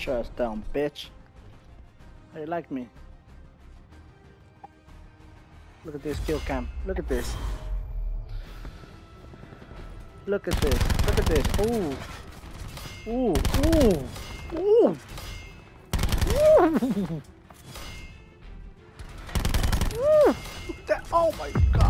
Shut us down, bitch. How you like me? Look at this kill cam. Look at this. Look at this. Look at this. Ooh. Ooh. Ooh. Ooh. Ooh. Ooh. Oh my god.